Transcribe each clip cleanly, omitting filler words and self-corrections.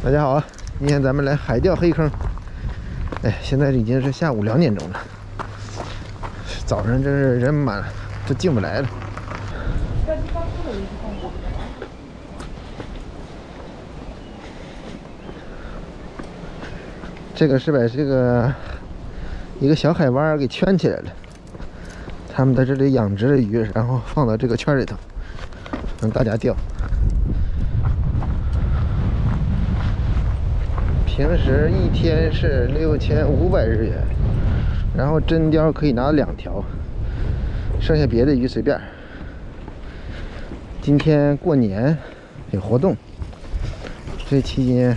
大家好啊！今天咱们来海钓黑坑。哎，现在已经是下午2点钟了，早上真是人满了，都进不来了。这个是把这个一个小海湾给圈起来了，他们在这里养殖的鱼，然后放到这个圈里头，让大家钓。 平时1天是6500日元，然后真鲷可以拿2条，剩下别的鱼随便。今天过年有活动，这期间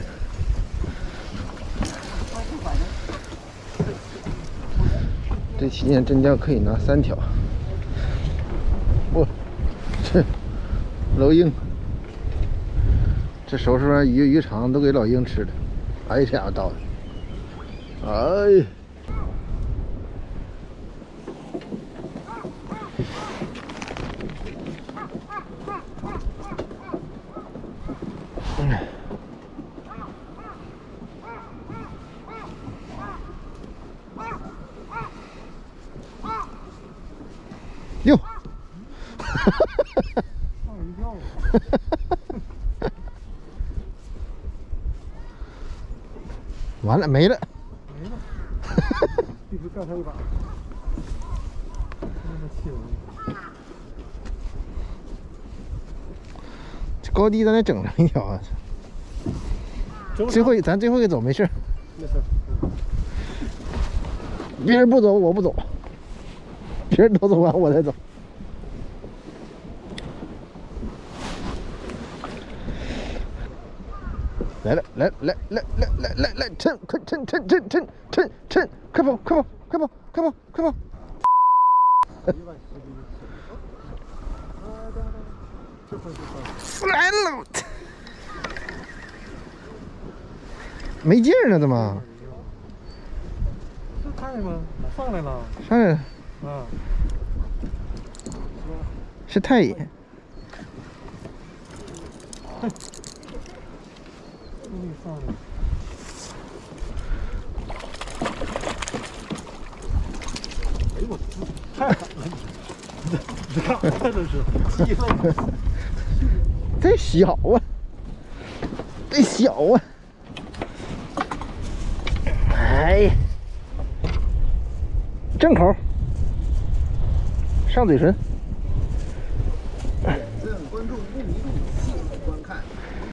真鲷可以拿3条。哇，这老鹰，这手上渔场都给老鹰吃的。 哎，这样到了，哎，哟，哈哈哈哈，吓我一跳，哈哈哈哈。 完了，没了，没了，必须干他一把！那么轻，这高低咱得整上一条啊！咱最后一走没事，没事。别人不走我不走，别人都走完我再走。 来了，来，趁，快跑！来了，没劲儿呢，怎么？是太吗？上来了，上来了，啊，是太爷。上来！哎呦我太狠了！你干嘛这是？气愤！这小啊，这小啊！哎，正口，上嘴唇。点赞关注不迷路。